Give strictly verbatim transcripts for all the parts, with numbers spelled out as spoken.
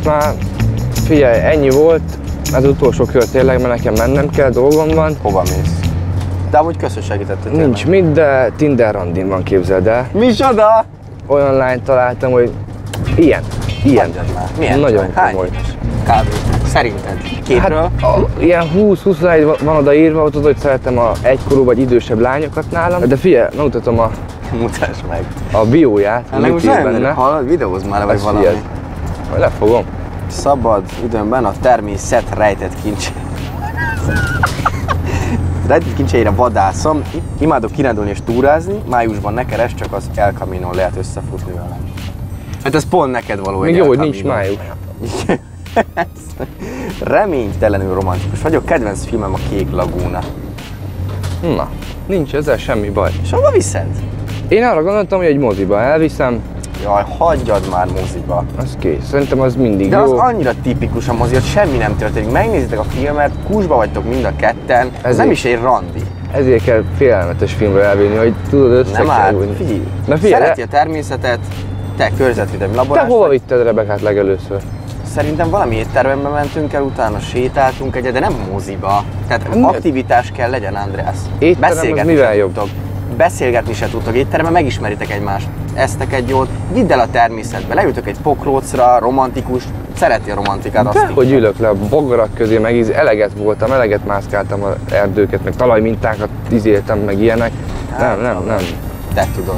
most már figyelj, ennyi volt, ez utolsó kör tényleg, mert nekem mennem kell, dolgom van. Hova mész? De amúgy köszön segítettél. Nincs mit, de Tinder randin van, képzeld el. Micsoda? Olyan lányt találtam, hogy ilyen, ilyen. Már. Milyen? Nagyon komoly. Kb. Szerinted? Képről? Hát, a, ilyen húsz-huszonegy van odaírva, hogy tudod, hogy szeretem a egykorú vagy idősebb lányokat nálam. De figyelj, megmutatom a... Mutasd meg. A bióját, hát, mit ír benne. Hallod, videózd már le, vagy valami. Figyelj. Lefogom. Szabad időmben a természet rejtett kincs. Rejtett kincseire vadászom, imádok kirándulni és túrázni, májusban ne keresd, csak az El Caminon lehet összefutni vele. Hát ez pont neked való. Még jó, hogy nincs május. Reménytelenül romantikus vagyok, kedvenc filmem a Kék Lagúna. Na, nincs ezzel semmi baj. És hova viszed? Én arra gondoltam, hogy egy moziba elviszem. Jaj, hagyjad már moziba. Az kész, szerintem az mindig de jó. De az annyira tipikus a mozi, hogy semmi nem történik. Megnézitek a filmet, kúsba vagytok mind a ketten, ez nem is egy randi. Ezért kell félelmetes filmre elvinni, hogy tudod össze nem kell áll, újni. figyelj, Na figyelj, szereti a természetet, te környezetvédelmi laborás. Te hova vitted Rebekát legelőször? Szerintem valami étterembe mentünk el, utána sétáltunk egyet, de nem moziba. Tehát nem aktivitás kell legyen, András. Étterem az mivel jobb? Tudtok. Beszélgetni se tudtok étteremben, megismeritek egymást. Eztek egy jót, vidd el a természetbe, leültök egy pokrócra, romantikus, szereti a romantikát, azt hogy ülök le a bogarak közé, meg íz, eleget voltam, eleget mászkáltam az erdőket, meg talajmintákat izéltem, meg ilyenek. Hát, nem, nem, nem. Te tudod.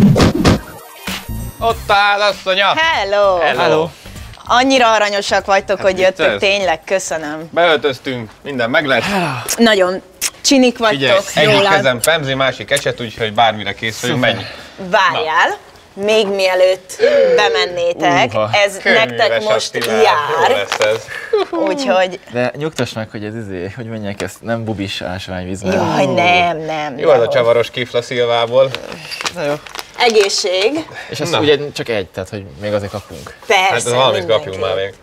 Ott áll, asszonya! Hello! Hello! Hello. Annyira aranyosak vagytok, Hát hogy jöttök, ez? Tényleg, köszönöm. Beöltöztünk, minden meg lett. Nagyon csinik vagytok, Figyelj, jól egyik áll. kezem pemzi, másik ecset, úgyhogy bármire kész vagyunk, menj. Várjál, még mielőtt bemennétek, Uha, ez nektek most Attila, jár. jó lesz ez. Úgyhogy... De nyugtass meg, hogy ez izé, hogy mondják ezt, nem bubis ásványvíz. Jaj, nem, nem. Jó az a csavaros kifla szilvából. Na jó. Egészség. És azt Na. ugye csak egy, tehát hogy még azért kapunk. Persze, Hát valamit mindenki. kapjunk már még.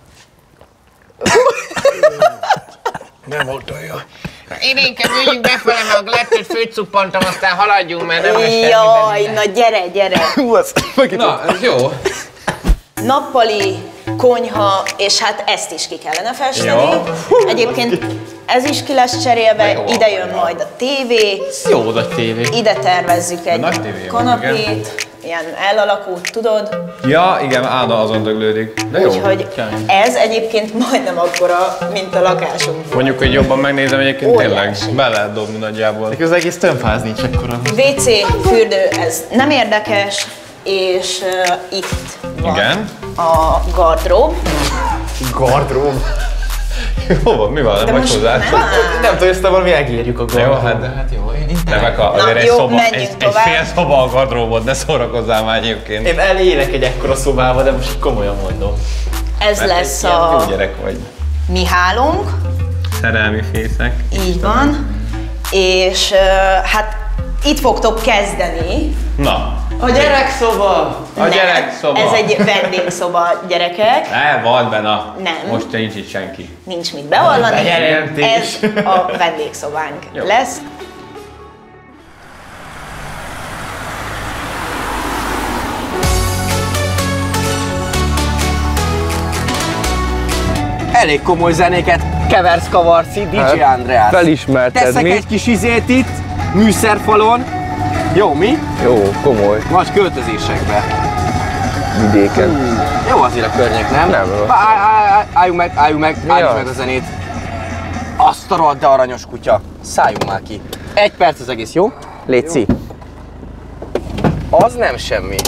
Nem volt olyan. Én inkább üljünk befele, meg a glettet főcuppantom, aztán haladjunk, mert nem lesz semmi Jaj, benne. na gyere, gyere. Na, ez jó. Nappali, konyha, és hát ezt is ki kellene festeni. Jó. Egyébként ez is ki lesz cserélve, Jó. ide jön majd a tévé, Jó nagy tévé. ide tervezzük egy nagy tévé van, kanapét, ilyen elalakult, tudod? Ja, igen, Ána azon döglődik. De jó. Úgyhogy ez egyébként majdnem akkora, mint a lakásunk. Mondjuk, hogy jobban megnézem egyébként Óriási. tényleg. Be lehet dobni nagyjából. Az egész tömbház nincs ekkora. vé cé, fürdő, ez nem érdekes, és uh, itt van Igen. a gardrób. Gardrób. Hova? Mi van? Nem vagy hozzá? nem, Nem tudom, ezt valami egérjük a Jó, gardróbot. hát De hát jó, én itt Remek a, Na, azért egy jó, szoba, menjünk egy, egy tovább. fél szoba a gardróbot, ne szórakozzál már egyébként. Én elélek egy ekkora szobába, de most komolyan mondom. Ez Mert lesz egy ilyen a jó gyerek vagy. Mihálunk, Szerelmi fészek. így van, és uh, hát itt fogtok kezdeni. Na, A gyerekszoba! a Nem, gyerekszoba. Ez egy vendégszoba, gyerekek. Ne, van benne. Nem. Most nincs itt senki. Nincs mit bevallani. Bejelentés. Ez a vendégszobánk Jó. lesz. Elég komoly zenéket keversz, kavarci, dé dzsé Hát, András. felismerted, Teszek mi? egy kis izét itt, műszerfalon. Jó, mi? Jó, komoly. Nagy költözésekbe. Vidéken. Jó azért a környék, nem? Nem rossz. Á- á- á- Álljunk meg, álljunk meg, Mi álljunk az? meg a zenét. Azt a rohadt de aranyos kutya. Szálljunk már ki. Egy perc az egész, jó? Léci. Az nem semmi.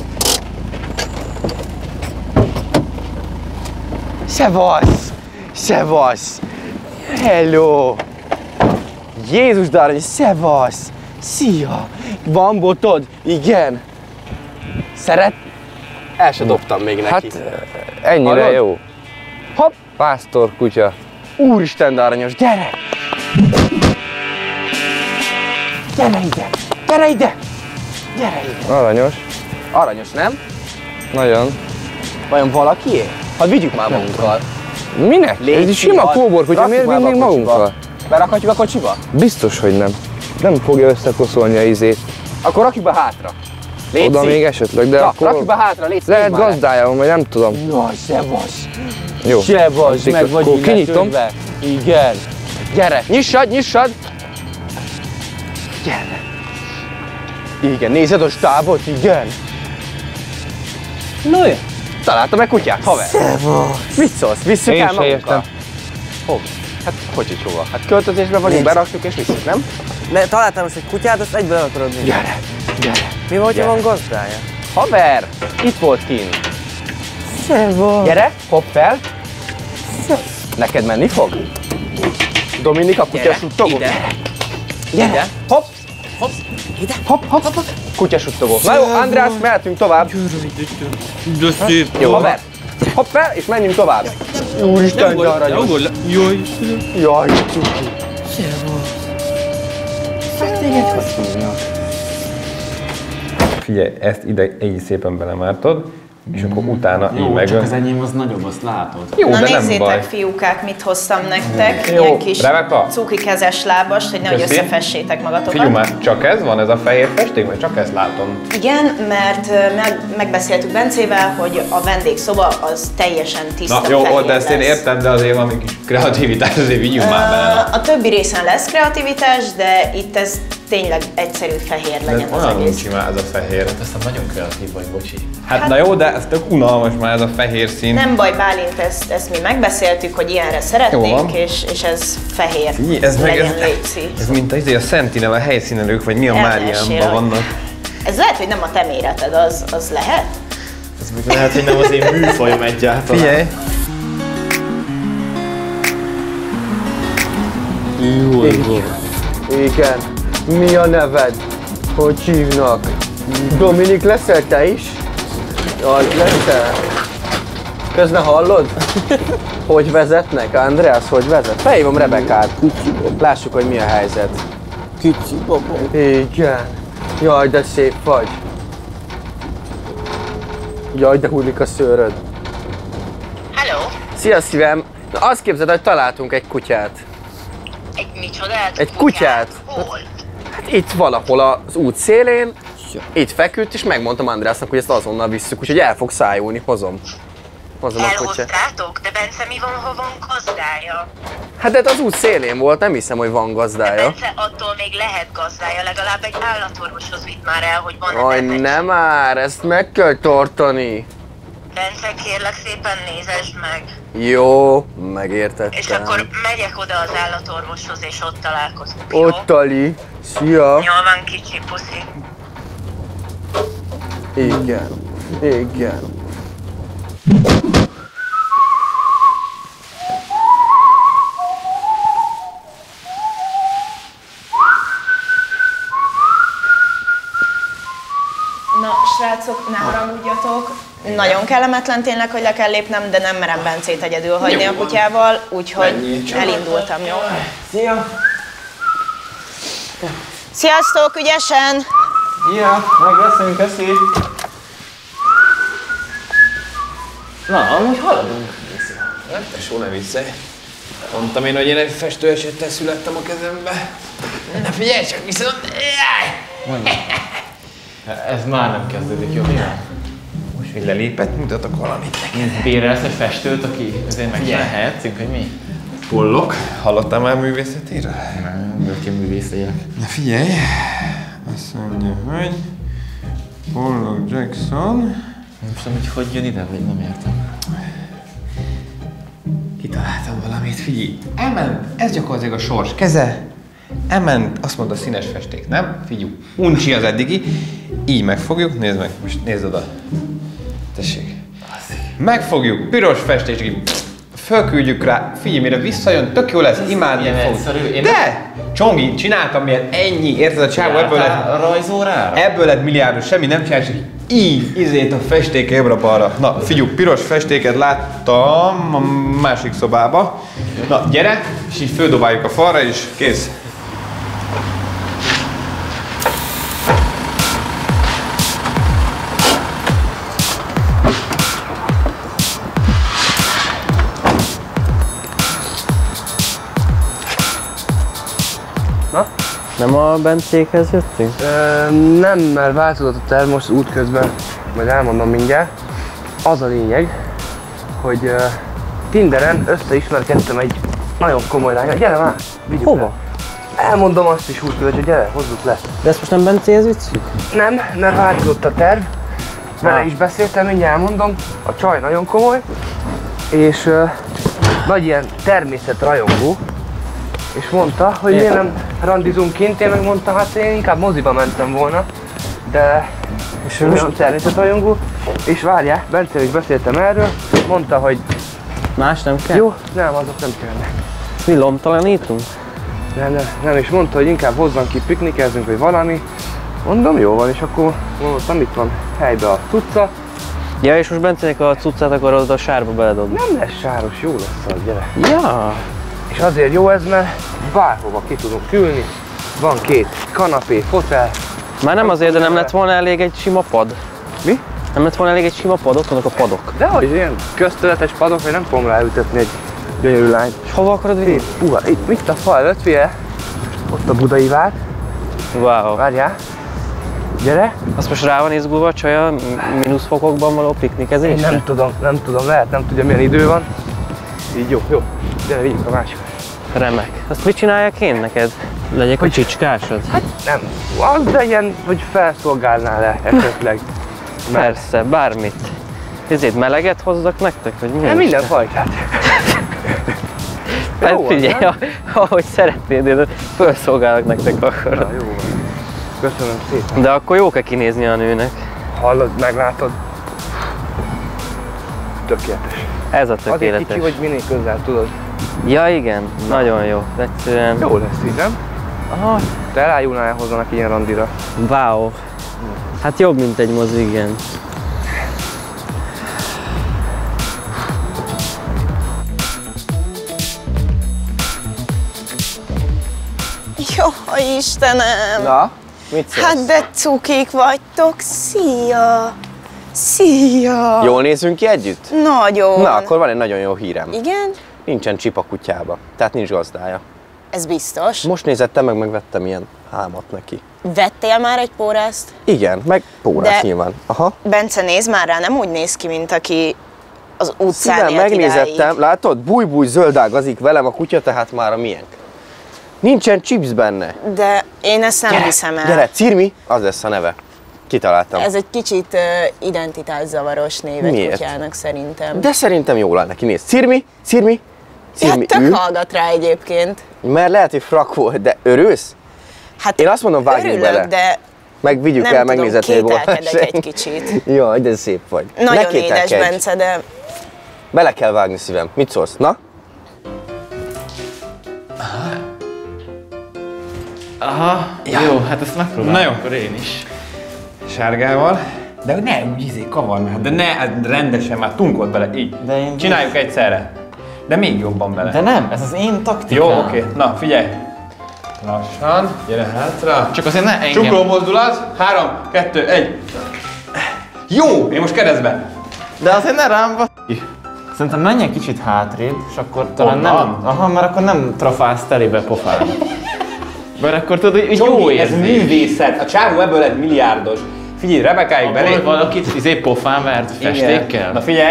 Szevasz! Szevasz! Hello! Jézus de aranyos, szevasz! Szia! Van botod? Igen. Szeret? El se dobtam még neki. Hát ennyire Hallod? jó. Hopp! Pásztor kutya. Úristen, de aranyos, gyere! Gyere ide! Gyere ide! Gyere ide! Aranyos. Aranyos, nem? Nagyon. Vajon valakié? Hát vigyük már magunkkal. Minek? Légy Ez egy sima szívad. kóbor kutya, Rakjuk miért már be a vinnénk kocsiba. magunkkal? Berakhatjuk a kocsiba? Biztos, hogy nem. Nem fogja összekoszolni a izét. Akkor rakjuk be hátra. Léci. Oda még esetleg, de Na, akkor rakj be hátra, légy lehet gazdája, vagy nem tudom. Jaj, se vas. Jó. Se vas, Addig meg vagy akkor kinyitom. illetődve. Igen. Gyere, nyissad, nyissad. Gyere. Igen, nézed a stábot, igen. No jó. Találtam egy kutyát, haver. Mit szólsz? Visszük Én el se magunkkal? értem. Hova? Hát hogy hogy hova? Hát költözésben vagyunk, beraktuk és visszük, nem? Ne, találtam most egy kutyát, azt egyből el akarod vinni. Gyere, gyere. Mi van, hogyha Gyere. van gazdája? Haver, itt volt kint. Se van. Gyere, hopp fel. Neked menni fog? Dominika, kutya suttogó. ide. Gyere. Hopp. Hopp, ide. Hopp, hopp, hopp. Kutya suttogó. Na jó, András, mehetünk tovább. De szép. Jó, haver. Hopp fel, és menjünk tovább. Úristen, de aranyos. Jaj, Jaj, figyelj, ezt ide így szépen belemártod, és akkor utána így meg. Csak az enyém az nagyobb, azt látod. Jó, Na de nem nézzétek, baj. fiúkák, mit hoztam nektek. Jó, Ilyen kis Rebeka. cuki kezes lábast, hogy nehogy Köszi. összefessétek magatokat. Figyelj már, csak ez van, ez a fehér festék, vagy csak ezt látom? Igen, mert ö, meg, megbeszéltük Bencével, hogy a vendégszoba az teljesen tiszta Na jó, fehér de ezt én lesz. értem, de azért valami kis kreativitás, azért vigyünk már bele. A többi részen lesz kreativitás, de itt ez tényleg egyszerű fehér De legyen az olyan egész. uncsi már ez a fehér. Aztán nagyon kreatív vagy, bocsi. Hát na jó, de ez tök unalmas már ez a fehér szín. Nem baj, Bálint, ezt, ezt mi megbeszéltük, hogy ilyenre Jó szeretnénk, van. és, és ez fehér Figyelj, ez meg legyen, ez, létszi. ez mint az, a Sentinel, a helyszínelők, vagy mi a Elmesél, Máriánban hogy- vannak. Ez lehet, hogy nem a te méreted, az, az lehet? Ez még lehet, hogy nem az én műfajom egyáltalán. Figyelj, igen. Mi a neved? Hogy hívnak? Dominik leszel te is? Az leszel? Közben hallod? Hogy vezetnek? András, hogy vezet? Felhívom Rebekát. Lássuk, hogy mi a helyzet. Kicsi baba. Igen. Jaj, de szép vagy. Jaj, de hullik a szőröd. Hello, Szia szívem! Na, azt képzeld, hogy találtunk egy kutyát. egy micsodát? Egy kutyát? Hol? Hát itt valahol az út szélén, itt feküdt, és megmondtam Andrásnak, hogy ezt azonnal visszük, úgyhogy el fog szájulni, hozom. Hozom a kutyát. Elhoztátok? De Bence mi van, ha van gazdája? Hát de az út szélén volt, nem hiszem, hogy van De gazdája. Bence attól még lehet gazdája, legalább egy állatorvoshoz vitt már el, hogy van-e Aj, benne. nem már, ezt meg kell tartani. Bence, kérlek szépen nézesd meg. Jó, És megértettem. akkor megyek oda az állatorvoshoz, és ott találkozunk, jó? Ott Ali, szia. Jól van, kicsi puszi. Igen, igen. Na, srácok, ne haragudjatok. Nagyon kellemetlen tényleg, hogy le kell lépnem, de nem merem Bencét egyedül hagyni a kutyával, úgyhogy elindultam, jó? Szia. Sziasztok, ügyesen! Ja, megveszünk, köszi. Na, amúgy haladunk. nem tesó, ne viccelj. Mondtam én, hogy én egy festőesettel születtem a kezembe. Na figyelj csak, viszont... Jaj! Ez már nem kezdődik jobb. Most még lelépett, mutatok valamit neked. Bérelsz egy festőt, aki azért megcsinálhatszünk, hogy mi? Pollok. Hallottál már művészetéről? Nem, bőki művész legyek. Na figyelj, azt mondja, hogy Pollock Jackson. Nem tudom, hogy hogy jön ide, vagy nem értem. Kitaláltam valamit, figyelj. Elment, ez gyakorlatilag a sors keze. Elment, azt mondta színes festék, nem? Figyelj, uncsi az eddigi. Így megfogjuk, nézd meg, most nézd oda. Tessék. Megfogjuk, piros festés, így fölküldjük rá, figyelj, mire visszajön, tök jó lesz, imádni ilyen fog. egyszerű, én De! Csongi, csináltam miért ennyi, érted a csávó, ebből lett, a rajzórára? ebből lett milliárdos, semmi nem csinál, csak így izét a festék jobbra-balra. Na, figyelj, piros festéket láttam a másik szobába. Na, gyere, és így földobáljuk a falra, és kész. Nem a Bencékhez jöttünk? Ö, nem, mert változott a terv most út közben, majd elmondom mindjárt. Az a lényeg, hogy uh, Tinderen összeismerkedtem egy nagyon komoly lányra. Gyere már, vigyük Hova? le. Elmondom azt is út közben, hogy gyere, hozzuk le. De ezt most nem Bencéhez visszük? Nem, mert változott a terv. Vele is beszéltem, mindjárt elmondom. A csaj nagyon komoly, és uh, nagy ilyen természetrajongó. És mondta, hogy miért nem randizunk kint, én meg mondtam, hát én inkább moziba mentem volna. De és ő olyan természetrajongó. És várjál, Bence is beszéltem erről, mondta, hogy Más nem kell? jó, nem, azok nem kellene. Mi lomtalanítunk? Nem, nem, nem, és mondta, hogy inkább hozzam ki, piknikezzünk, vagy valami. Mondom, jó van, és akkor mondtam, itt van helybe a cucca. Ja, és most Bencének a cuccát akarod a sárba beledobni? Nem lesz sáros, jó lesz az, gyere. Ja. És azért jó ez, mert bárhova ki tudunk ülni. Van két kanapé, fotel. Már nem azért, de nem lett volna elég egy sima pad? Mi? Nem lett volna elég egy sima pad? Ott vannak a padok. De hogy ilyen köztöletes padok, hogy nem fogom ráültetni egy gyönyörű lányt. És hova akarod vinni? Uha, itt mit a fal előtt, fie? Ott a budai vár. Wow. Várjál. Gyere. Azt most rá van izgulva a csaj a mínuszfokokban való piknikezésre? Nem tudom, nem tudom, lehet, nem tudja milyen idő van. Így jó, jó. Gyere, vigyük a másikra. Remek. Azt mit csináljak én neked? Legyek a csicskásod? Hát nem, az, de ilyen, hogy felszolgálnál-e esetleg. Persze, bármit. Ezért meleget hozzak nektek, vagy mi? Nem, minden fajtát. Hát Jó, figyelj, nem? ahogy szeretnéd, én felszolgálok nektek akkor. Na, jó van. Köszönöm szépen. De akkor jó kell kinézni a nőnek. Hallod, meglátod? Tökéletes. Ez a Azért tökéletes. kicsi, hogy minél közel tudod. Ja igen, na. Nagyon jó. Egyszerűen... Jó lesz így, nem? Aha. Te elájulnál hozzanak ilyen randira. Wow. Hát jobb, mint egy mozi, igen. Jó, Istenem! Na, mit szólsz? Hát de cukik vagytok, szia! Szia! Jól nézünk ki együtt? Nagyon. Na, akkor van egy nagyon jó hírem. Igen? Nincsen csip a kutyába, tehát nincs gazdája. Ez biztos. Most nézettem meg, megvettem ilyen hámat neki. Vettél már egy pórászt? Igen, meg pórás De- nyilván. Aha. Bence, nézd már rá, nem úgy néz ki, mint aki az utcán Szívem, élt megnézettem, idáig. látod? Búj-búj zöldágazik velem a kutya, tehát már a miénk. Nincsen chips benne. De én ezt nem Gyere, hiszem el. gyere, Cirmi, az lesz a neve. Kitaláltam. Ez egy kicsit uh, identitászavaros név egy Miért? kutyának szerintem. De szerintem jól áll neki, nézd. Cirmi, Cirmi, Cirmi, hát tök ül. hallgat rá egyébként. Mert lehet, hogy frak volt, de örülsz? Hát Én azt mondom, vágjunk örülök, bele. de Meg vigyük nem el tudom, megnézetni egy kételkedek bolást. egy kicsit. Jaj, de szép vagy. Ne Nagyon édes, kételkedj. Bence, de Bele kell vágni, szívem. Mit szólsz? Na? Aha, ja. Jó, hát ezt megpróbálom. Na jó. Akkor én is. Sárgával. De ne úgy izé kavarni, hát de ne, hát rendesen már tunkolt bele, így. De én Csináljuk egyszerre. De még jobban bele. De nem, ez az én taktikám. Jó, oké. Na, figyelj. Lassan, gyere hátra. Csak azért ne engem. Csukló mozdulat. Három, kettő, egy. Jó, én most keresztbe. De azért ne rám vagy. Szerintem menj egy kicsit hátrébb, és akkor talán nem... Onnan? Aha, mert akkor nem trafálsz telébe pofán. Mert akkor tudod, hogy jó Zsombi, ez érzés. művészet. A csávó ebből lett milliárdos. Figyelj, Rebekáig belé. Abból valakit izé pofán vert festékkel. Na figyelj.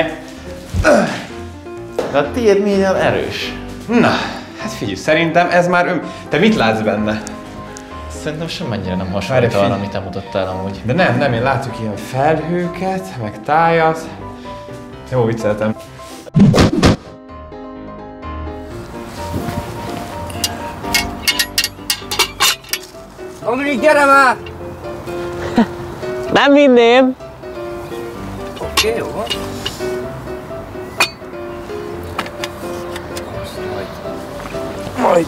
De a tiéd milyen erős. Na, hát figyelj, szerintem ez már ön... Te mit látsz benne? Szerintem semmennyire nem hasonlít Várj, arra, figyelj. amit te mutattál amúgy. De nem, nem, én látok ilyen felhőket, meg tájat. Jó, vicceltem. Dominik, gyere már! Nem vinném! Oké, okay, jó van. Majd.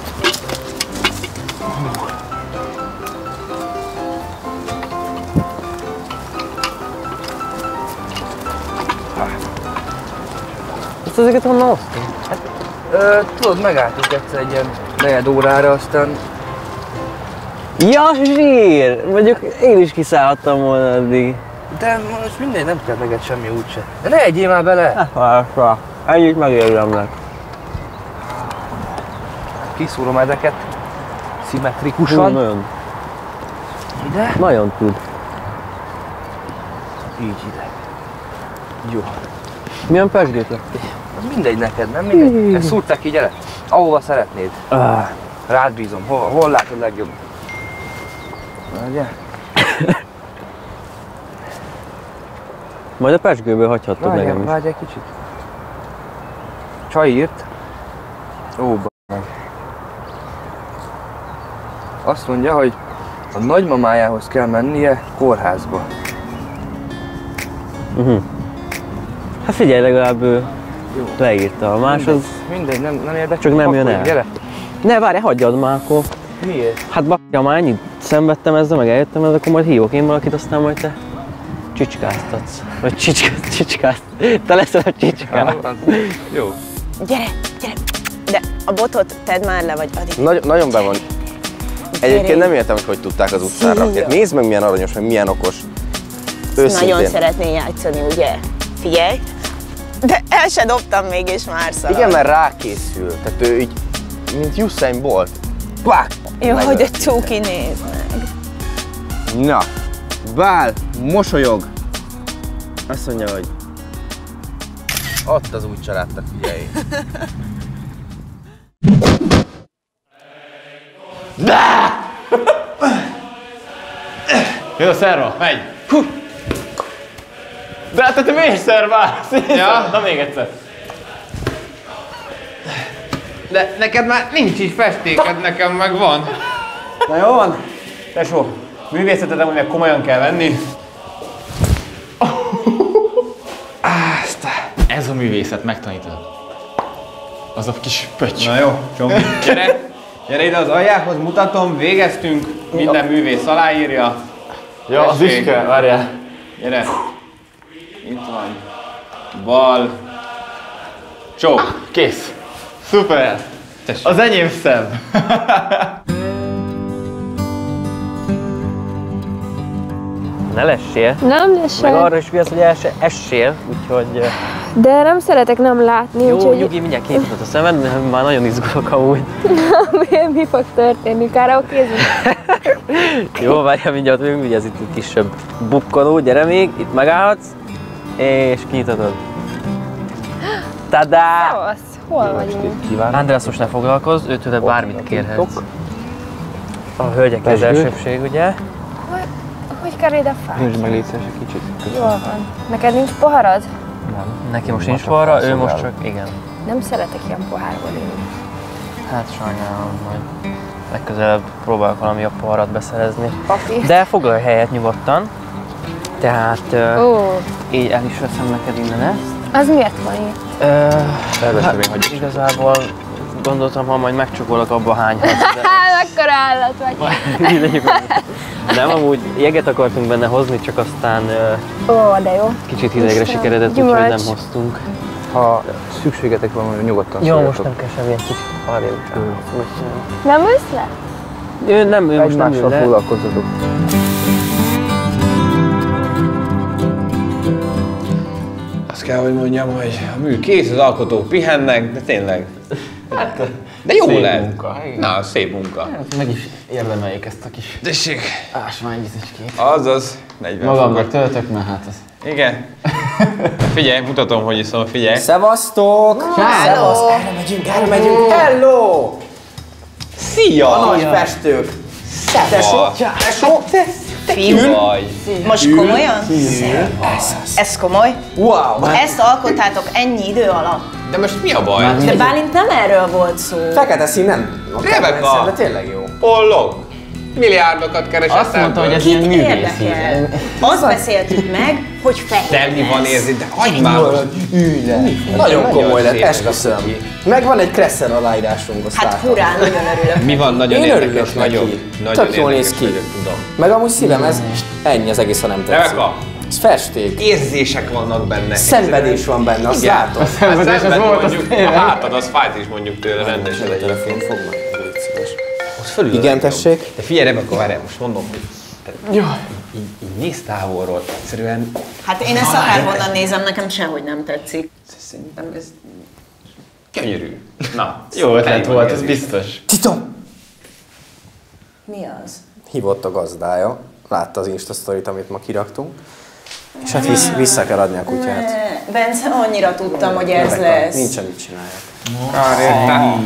Ezt ezeket honnan hoztad? Ö, tudod, megálltunk egyszer egy ilyen negyed órára, aztán Ja, zsír! Mondjuk én is kiszállhattam volna addig. de most mindegy, nem kell neked semmi úgyse. De ne egyél már bele! Persze, ennyit megérdemlek. Kiszúrom ezeket. szimmetrikusan. Nagyon. Ide. Nagyon tud. Így ide. Jó. Milyen pesgőt lettél? Az mindegy neked, nem mindegy. Ezt szúrták ki, gyere. Ahova szeretnéd. Ah. Rád bízom. Hol, hol látod legjobb? Ugye? Majd a pesgőből hagyhattad Várjál, nekem is. várj egy kicsit. Csaj írt. Ó, b***meg. Azt mondja, hogy a nagymamájához kell mennie kórházba. Uh-huh. Hát figyelj, legalább ő leírta. A más az... Mindegy, nem, nem érdekel. Csak nem jön el. Gyere. Ne, várj, hagyjad már akkor. Miért? Hát b***ja, már ennyit szenvedtem ezzel, meg eljöttem ezzel, akkor majd hívok én valakit, aztán majd te csicskáztatsz. Vagy csicskáztatsz, csicskáztatsz. Te leszel a csicskát. Jó. Gyere, gyere. De a botot tedd már le, vagy addig. Nagy, nagyon be van. Egyébként nem értem, hogy hogy tudták az utcán rakni. Nézd meg, milyen aranyos, meg milyen okos. Őszintén. Nagyon szeretnél játszani, ugye? Figyelj. De el se dobtam még, és már szalad. Igen, mert rákészül. Tehát ő így, mint Usain Bolt. Pák! Jó, hogy a csóki nézd meg. Na, Bál, mosolyog. Azt mondja, hogy ott az új családnak, figyelj. Jó, szerva, megy! Hú. De hát te miért szerválsz? Ja. Na még egyszer. De neked már nincs is festéked, nekem meg van. Na jó van. Tesó, művészetet amúgy meg komolyan kell venni. Azt, ez a művészet, megtanítod. Az a kis pöcs. Na jó, Csomi, gyere! Gyere ide az aljához, mutatom, végeztünk, minden művész aláírja. Ja, az is kell, várjál. Gyere! Itt van. Bal. Csók. Kész. Szuper. Tessék. Az enyém szem. Ne lessél. Nem Meg lesek, arra is vigyázz, hogy el se essél, úgyhogy... de nem szeretek nem látni, Jó, úgyhogy nyugi, mindjárt kinyitod a szemed, de már nagyon izgulok amúgy. mi, mi fog történni? Karaokézni? Jó, várjál, mindjárt végünk, ugye ez itt egy kisebb bukkanó, gyere még, itt megállhatsz, és kinyitod. Tadá! Szevasz, hol vagyunk? András, most ne foglalkozz, ő tőle bármit kérhetsz. A hölgyek az elsőbség, ugye? Hogy, hogy kell ide fel? Nincs meg létszés egy kicsit. Jól van. Neked nincs poharad? Neki most nincs falra, ő most csak, igen. Nem szeretek ilyen pohárból inni. Hát sajnálom, majd legközelebb próbálok valami jobb poharat beszerezni. Papi. De foglalj helyet nyugodtan. Tehát uh, Ó, így el is veszem neked innen ezt. az miért van itt? Uh, hát, igazából gondoltam, ha majd megcsukolok, abba hányhatsz. De... Hát, mekkora állat vagy. Nem, amúgy jeget akartunk benne hozni, csak aztán uh, Ó, de jó. kicsit hidegre Istenem, sikeredett, gyümölcs. úgyhogy nem hoztunk. Ha szükségetek van, hogy nyugodtan Jó, szóljatok. most nem kell semmi, egy kicsit arrébb. Nem ülsz le? Ő nem, ő most nem ül Egymással le. foglalkozzatok. Azt kell, hogy mondjam, hogy a mű kész, az alkotók pihennek, de tényleg. De jó Szép lehet. munka, igen. Na, szép munka. Hát meg is érdemeljék ezt a kis Tessék. ásványvizecskét. Azaz, negyven Magamnak fokot. töltök, mert hát ez... Igen. Figyelj, mutatom, hogy iszom, figyelj. Szevasztok! Hello! Erre megyünk, erre megyünk. Hello! Szia! A nagy festők. Tesó, tesó, Fiú, Vagy. most komolyan? Ez az. Ez komoly? Wow! Ezt alkottátok ennyi idő alatt? De most mi a baj? De Bálint nem erről volt szó. Fekete szín nem a kedvencem, de tényleg jó. Pollog. Milliárdokat keresett Azt mondta, hogy ez Kit ilyen művészi. érdekel? Azt beszéltük meg, hogy fehér De mi van lesz. érzi, de hagyd már most. Nagyon komoly lett, szép esküszöm. Megvan egy Kresszer aláírásunk, azt Hát látom. hurrá, nagyon örülök. Mi van, nagyon Én örülök érdekes, neki. nagyon, nagyon Tök jól néz ki. vagyok, tudom. Meg amúgy szívem, ez ennyi az egész, ha nem tetszik. Rebeka, Ez festék. érzések vannak benne. Szenvedés van benne, azt látom. Szenvedés, ez Szenved volt, az mondjuk, a tényleg. hátad az fájt is mondjuk tőle rendesen. A telefon fog meg, légy szíves. Ott fölül. Igen, tessék. De figyelj, Rebeka, várjál, most mondom, hogy te így, így nézd távolról, egyszerűen Hát én ezt akárhonnan nézem, nekem sehogy nem tetszik. szerintem ez gyönyörű. Na, Jó ötlet teli van volt, ez érzés. biztos. Titom! Mi az? Hívott a gazdája, látta az Insta sztorit, amit ma kiraktunk, és hát vissz, vissza kell adni a kutyát. Bence, annyira tudtam, hogy ez lesz. Nincsen, mit csinálják. Kár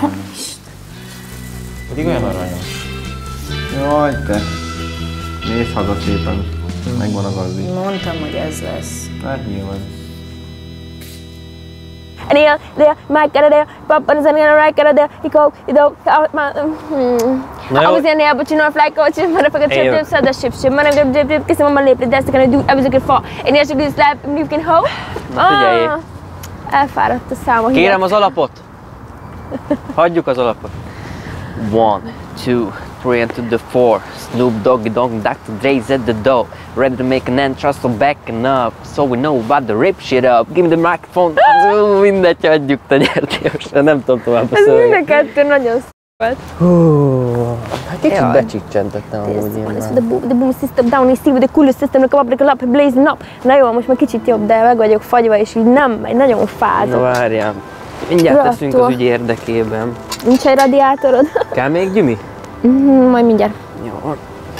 Pedig olyan aranyos. Jaj, te. Nézd haza szépen. Megvan a gazdi. Mondtam, hogy ez lesz. Hát nyilván. There, there, my God, there, Papa is in the right, God, there, he go, he go, hmm. I was in there, but you know, if like, coach, motherfucker, trip, trip, so the ship, ship, motherfucker, drip, drip, kiss him on my lip, that's the kind of do, I was looking for, and there's a good slap, and you can hold. Ah, elfáradt a száma. Kérem az alapot! Hagyjuk az alapot. One, two, three, and to the four. Snoop Doggy Dogg, doctor Dre's at the door. Ready to make an entrance, so backing up. So we know about to rip shit up. Give me the microphone. Mindegy, hagyjuk, te nyertél. Nem tudom tovább a Ez szöveget. mind a kettő nagyon sz*** volt. Hú, kicsit Jaj. becsicsentettem amúgy én This már. the boom, the boom system down, you see with the coolest system, look up, look up, blazing up. Na jó, most már kicsit jobb, de meg vagyok fagyva, és így nem megy, nagyon Na fázok. várjál. Mindjárt teszünk az Rattól. ügy érdekében. Nincs egy radiátorod? Kell még gyümi? Mhm, majd mindjárt. Jó.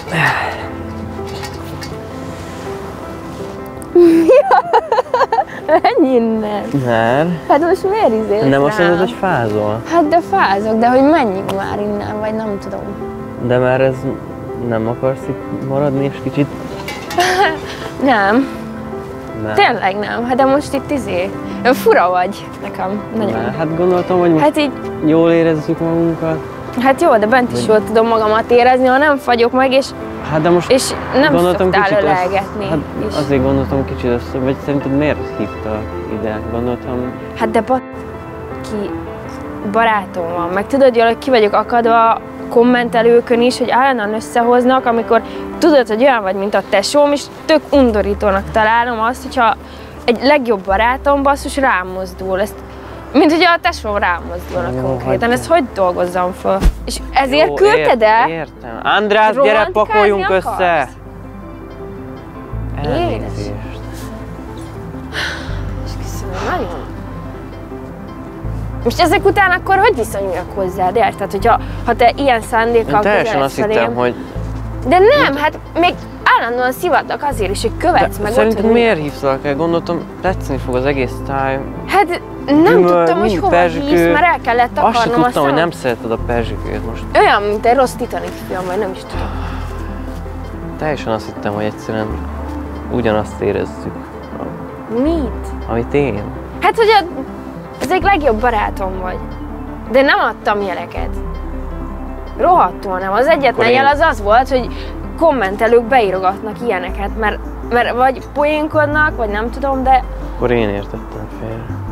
Menj innen. Mert? Hát most miért izélsz Nem azt rám? mondod, hogy fázol? Hát de fázok, de hogy menjünk már innen, vagy nem tudom. De már ez nem akarsz itt maradni és kicsit? Nem. Nem. Tényleg nem, hát de most itt izé, fura vagy nekem, nagyon. Na, hát gondoltam, hogy most Hát így, jól érezzük magunkat. hát jó, de bent is jól tudom magamat érezni, ha nem fagyok meg, és, Hát de most és nem gondoltam szoktál kicsit ölelgetni. Hát is. azért gondoltam kicsit össze, vagy szerinted miért hívtak ide? Gondoltam, Hát de ba- ki barátom van, meg tudod jól, hogy ki vagyok akadva kommentelőkön is, hogy állandóan összehoznak, amikor tudod, hogy olyan vagy, mint a tesóm, és tök undorítónak találom azt, hogyha egy legjobb barátom basszus rám mozdul, ezt, mint hogy a tesóm rám mozdulnak Jó, konkrétan, hagyjál. ezt hogy dolgozzam föl? És ezért jó, küldted el? ért- Értem. András, gyere, Romantikázni pakoljunk akarsz? össze! Édes. Elnézést. És köszönöm, nagyon. Most ezek után akkor hogy viszonyuljak hozzád, érted? Hogyha ha te ilyen szándékkal Én teljesen közelsz azt hittem, felém. hogy De nem, hát még állandóan szivatnak azért is, hogy követsz meg ott, szerinted hogy miért hívtalak el? Gondoltam, tetszeni fog az egész táj. Hát nem Gyümöl, tudtam, hogy mind hova perzsikő. hívsz, mert el kellett Azt se akarnom, tudtam, hogy aztán nem szereted a perzsikőt most. olyan, mint egy rossz Titanic film, vagy nem is tudom. Teljesen azt hittem, hogy egyszerűen ugyanazt érezzük, Mit? amit én. Hát, hogy a, az egyik legjobb barátom vagy. De nem adtam jeleket. Rohadtul nem. Az egyetlen Akkor én- jel az az volt, hogy kommentelők beírogatnak ilyeneket, mert, mert vagy poénkodnak, vagy nem tudom, de Akkor én értettem félre.